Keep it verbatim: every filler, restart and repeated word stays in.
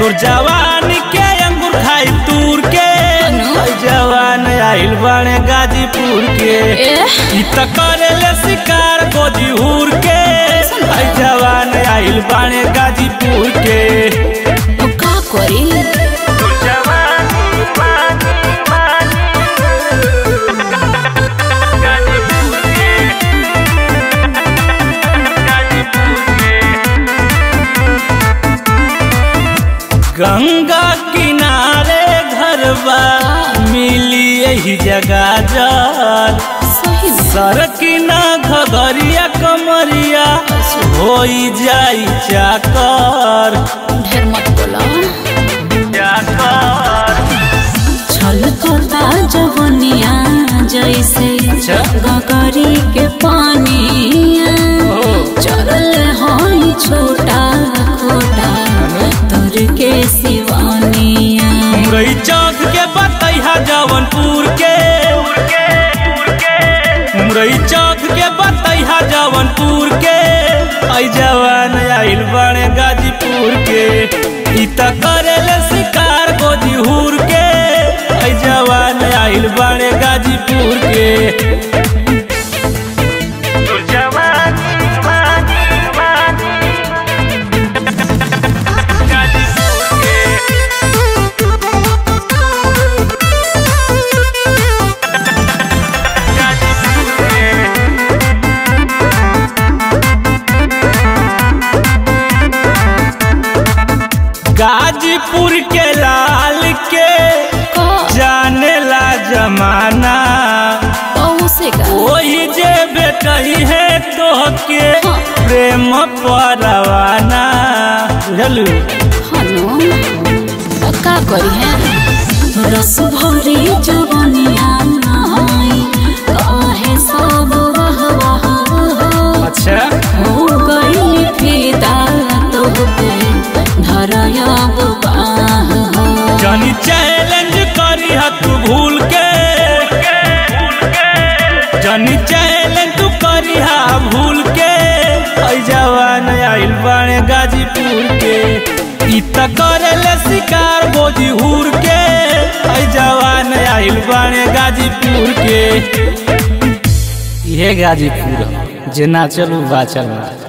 तोर जवान के अंगूर खाई तूर के जवान आइल बाणे गाजीपुर के ई त करेले शिकार गोजीपुर के जवान आइल बाणे गाजीपुर के का करी गंगा किनारे घरबा मिली यही जगह जल सड़की ना घगरिया कमरिया होई जाई चाकर ढेर मत बोला चाकर छलकता जवनिया जैसे गगरी के पानिया चल हई छोटा खोटा तोर के सिवानिया मुरई चौक के बतैहा जवनपुर के मुरई चौक के बतैहा जवनपुर के आई जवान आइल बाणे गाजीपुर के ई त करेले शिकार गोजीपुर के आई जवान आइल बाणे गाजीपुर के गाजीपुर के लाल के जाने ला जमाना वही जे बेटही है तो के प्रेम परवाना बुझलू का करी है रस भरी जवनिया काहे सब वाह वाह अच्छा हो गई फिदा तो पे धरया बाह जानी चैलेंज करी हा तू भूल के जानी चैलेंज तू करी हा भूल के आई जवान आइल बाणे गाजीपुर के ई त करेले शिकार गोजीपुर के आई जवान आइल बाणे गाजीपुर के ये गाजीपुर जे ना चलू बा चल